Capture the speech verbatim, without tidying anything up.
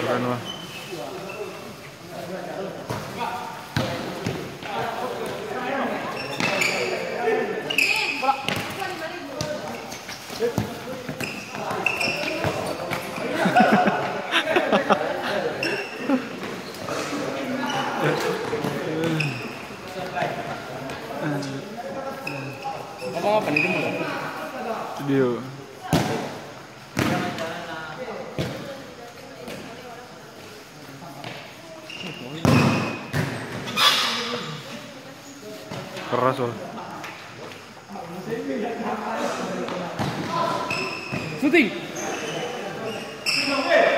Keren lah. Ngomong apa nih dulu? Video. Keras loh. Syuting.